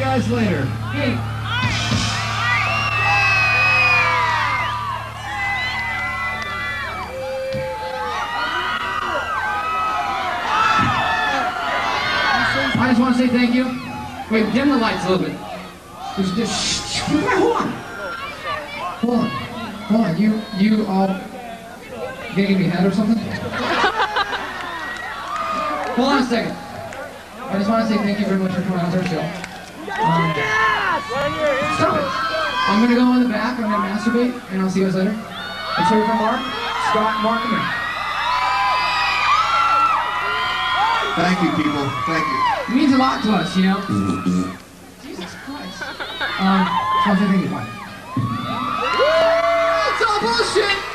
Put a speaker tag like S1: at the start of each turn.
S1: guys later.
S2: Hey. I just want to say thank you. Wait, dim the lights a little bit. Hold on. Hold on. You all gonna give me a head or something? Hold on a second. I just want to say thank you very much for coming out to our show. Stop it. I'm gonna go in the back. I'm gonna masturbate, and I'll see you guys later. It's here from Mark, Scott, Mark, and me.
S3: Thank you, people. Thank you.
S2: It means a lot to us, you know? Jesus Christ. So I'll say thank you. Bye. It's all bullshit!